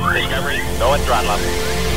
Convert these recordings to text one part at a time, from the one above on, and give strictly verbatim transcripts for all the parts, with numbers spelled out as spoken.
Discovery, go and throttle up.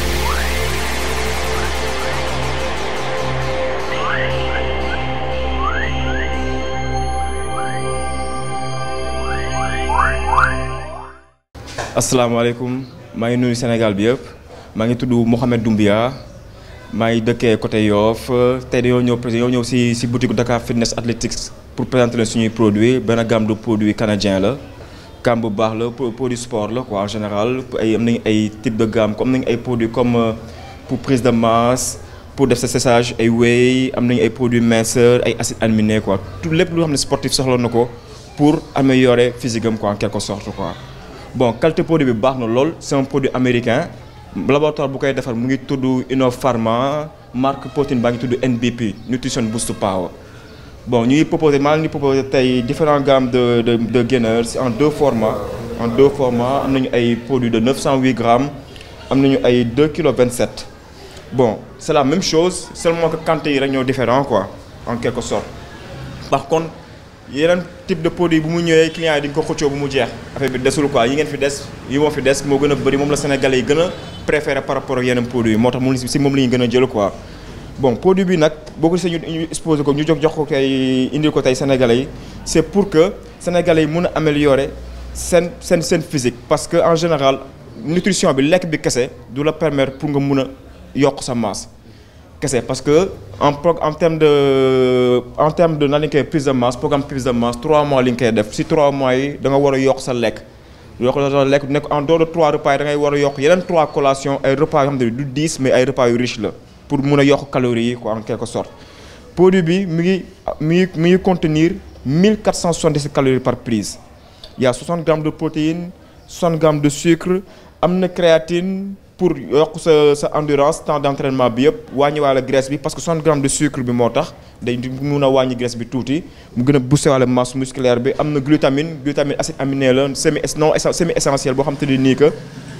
asalaamaaleykum maa ngi nuyu Sénégal bi yëpp maa ngi tudd Mohamed Doumbia maa ngi dëkkee côté Yoff tey dañoo ñëw dañoo ñëw si si boutique Dakar Fitness Athletics pour présenter leen suñuy produits benn gamme de produits canadien la gamme bu baax la produit sport la quoi en général ay am nañu ay type de gamme comme am nañu ay produits comme pour prise de masse pour def sa séchage ay whey am nañu ay produits minceurs ay acides aminés quoi tout lépp lu xam ne sportif soxla na ko pour améliorer physique am quoi en quelque sorte quoi. bon qualité produit bi baax na lool c'est un produit américain laboratoire bu koy defar mu ngi tudd Innopharma marque protéine baa ngi tudd N B P Nutrition Boost Power. bon ñuy proposé maa ngi proposé tey différentes gammes de de de gainers en deux formats en deux formats am nañu ay produits de neuf cent huit grammes am nañu ay deux kilos vingt-sept. bon c'est la même chose seulement que quantité yi rek ñoo différent quoi en quelque sorte. par contre yeneen type de produit bu mu ñëwee client yi di nga ko xëccoo bu mu jeex affaire bi desul quoi yi ngeen fi des yi moo fi des moo gën a bëri moom la Sénégalais yi gën a préféré par rapport ak yeneen produit yi moo tax moom si moom la ñu gën a jël quoi. bon produit bi nag boo ko gisee ñu ñu exposé ko ñu jox jox ko tey indil ko tey Sénégalais yi c'est pour que Sénégalais yi mën a améliorer seen seen seen physique parce que en général nutrition bi lekk bi kese du la permettre pour nga mën a yokk sa masse. kese parce que en pro en terme de en terme de nan la ñu koy prise de masse programme prise de masse trois mois li ñu koy def si trois mois yi da nga war a yokk sa lekk yokk sa lekk nekk en dehors de trois repas yi da ngay war a yokk yeneen trois collations ay repas yoo xam ne du dix mais ay repas yu riche la pour mun a yokk calories yi quoi en quelque sorte. produit bi mi ngi mi ngi mi ngi contenir mille quatre cent soixante-dix calories par prise il y a soixante grammes de protéines soixante grammes de sucre am na créatine. pour yokk sa sa endurance temps d'entraînement bi yëpp wàññi waale graisse bi parce que soixante grammes de sucre bi moo tax day mun a wàññi graisse bi tuuti mu gën a booster waale masse musculaire bi am na glutamine glutamine acide aminé la semi non semi essentiel boo xam te ne nii que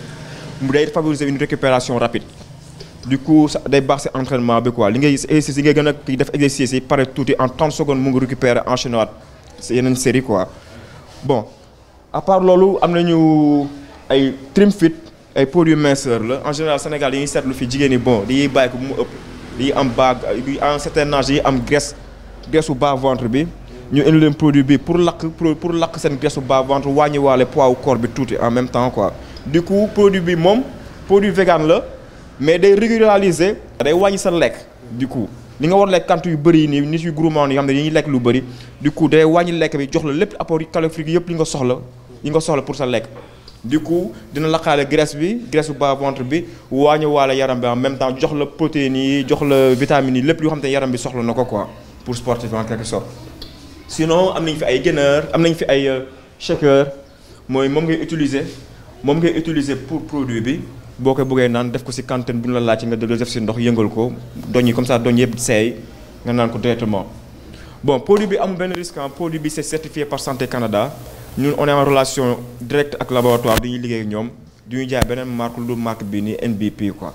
mu day favoriser une récupération rapide du coup day baax si entraînement bi quoi li ngay exercice yi ngay gën a def exercice yi pare tuuti en trente secondes mu ngi récupérer enchaîner waat si yeneen série quoi. bon à part loolu am nañu ay Trimfit ay produits minceurs la en général Sénégal yi ñuy seetlu fi jigéen ñi bon dañuy bàyyi ko bu mu ëpp dañuy am bas en certain âge dañuy am graisse graisse su bas ventre bi ñu indi leen produit bi pour lakk pour lakk seen graisse su bas ventre wàññi waale poids wu corps bi tuuti en même temps quoi. du coup produit bi moom produit vegan la mais day régulariser day wàññi sa lekk du coup li nga war lekk quantité yu bëri yi nii nit yu gourmand yi xam ne dañuy lekk lu bëri du coup day wàññi lekk bi jox la lépp apport calorique yëpp li nga soxla li nga soxla pour sa lekk. du coup dina laqaale graisse bi graisse bu bas ventre bi wàññi waale yaram bi en même temps jox la protéines yi jox la vitamines yi lépp yoo xam te yaram bi soxla na ko quoi pour sportif en quelque sorte. sinon am nañ fi ay gainers am nañ fi ay shaker mooy moom ngay utiliser moom ngay utiliser pour produit bi boo ko bëggee naan def ko ci cantine bu ñu la laajte nga def ci ndox yëngal ko doñ yi comme ça doñ yëpp seey nga naan ko directement. bon produit bi amul benn risque produit bi c'est certifié par Santé Canada. ñun on est en relation directe ak laboratoire bi ñuy liggéey ak ñoom du ñu jaay beneen marque lu marque bi ni N B P quoi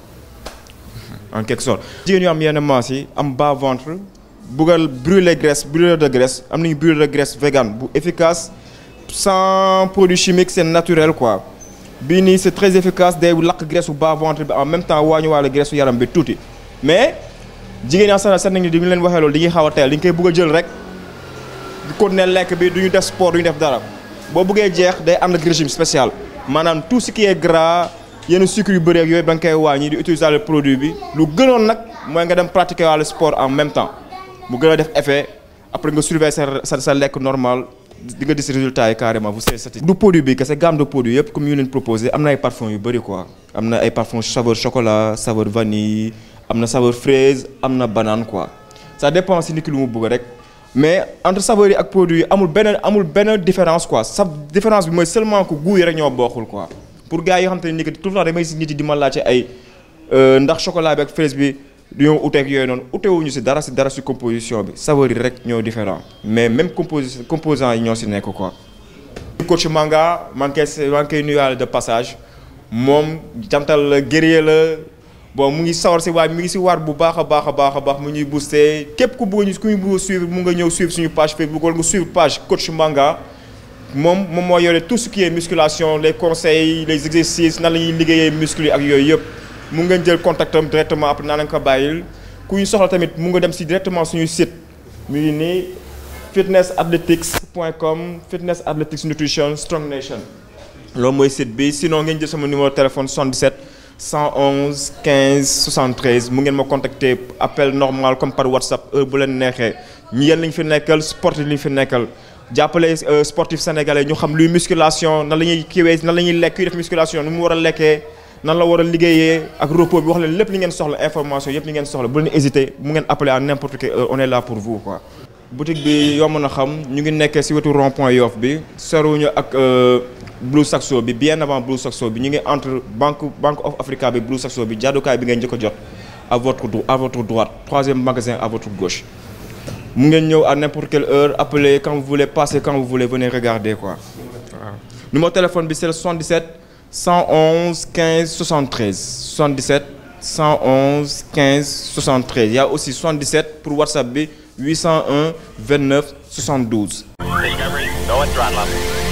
en quelque sorte. jigéen yu am yenn masse yi am bas ventre buggal brûler graisse brûleur de graisse am nañu brûleur de graisse vegan bu efficace sans produit chimique c'est naturel quoi bii nii c'est très efficace day lakk graisse bu bas ventre bi en même temps wàññi waale graisse su yaram bi tuuti mais jigéen yaa sax seet nañu di ñu leen waxee loolu dañuy xaw a teel dañu koy bëgg a jël rek di continuer lekk bi du ñu def sport du ñu def dara. boo bëggee jeex day ànd ak régime spécial maanaam tout ce qui est gras yenn sucre yu bëri ak yooyu da nga koy wàññi di utiliser le produit bi lu gënoon nag mooy nga dem pratiquer wàllu sport en même temps mu gën a def effet après nga surveiller sa sa sa lekk normal di nga gis résultat yi carrément vous serez satisfait. du produit bi kese gamme de produits yëpp comme yu leen proposé am na ay parfums yu bëri quoi am na ay parfums saveur chocolat saveur vanille am na saveur fraise am na banane quoi ça dépend si nit ki lu mu bëgg rek. mais entre saveurs yi ak produits yi amul benn amul benn différence quoi sa différence bi mooy seulement que goût yi rek ñoo bokkul quoi pour gars yi xam te ne ni que tout le temps damay si nit yi di ma laajte ay ndax chocolat bi ak fraise bi dañoo uteeg yooyu noonu utewuñu si dara si dara si composition bi saveurs yi rek ñoo différent mais même composi composants yi ñoo si nekk quoi. coach Manga maa ngi koy maa ngi koy nuyuwaale de passage moom jantal la guerrier la. bon mu ngi sawar si waaye mi ngi si waar bu baax a baax a baax a baax mu ñuy booster képp ku bëgg ñu ku ñu bëgg a suivre mu nga ñëw suivre suñu page Facebook wala nga suivre page coach Manga moom moom moo yore tout ce qui est musculation les conseils les exercices nan la ñuy liggéeyee muscle yi ak yooyu yëpp mu ngeen jël contact am directement après naa leen ko bàyyil ku ñu soxla tamit mu nga dem si directement suñu site mu ngi nii fitness athletics point com fitness athletics nutrition strong nation loolu mooy site bi sinon ngeen jël sama numéro téléphone soixante-dix-sept cent onze quinze soixante-treize mu ngeen ma contacter appel normal comme par WhatsApp heure bu leen neexee ñi yéen lañ fi nekkal sportif lañ fi nekkal jàppale sportif sénégalais ñu xam luy musculation nan la ñuy kiiwee nan la ñuy lekk kuy def musculation nu mu war a lekkee nan la war a liggéeyee ak repos bi wax leen lépp li ngeen soxla information yëpp li ngeen soxla bu leen hésiter mu ngeen appeler à n'importe quelle heure on est là pour vous quoi. boutique bi yomb na xam ñu ngi nekkee ci wetu rond point Yoff bi soriwuñu ak Blue Saxo bi bien avant Blue Saxo bi ñu ngi entre Banque Banque of Africa bi Blue Saxo bi jaadukaay bi ngeen njëkk a jot à votre à votre droite troisième magasin à votre gauche. mu ngeen ñëw à n'importe quelle heure appelez quand vous voulez passer quand vous voulez venez regarder quoi waaw. numéro téléphone bi c'est le soixante-dix-sept cent onze quinze soixante-treize soixante-dix-sept cent onze quinze soixante-treize il y a aussi soixante-dix-sept pour WhatsApp bi huit cent un vingt-neuf soixante-douze. No one, Adrenaline.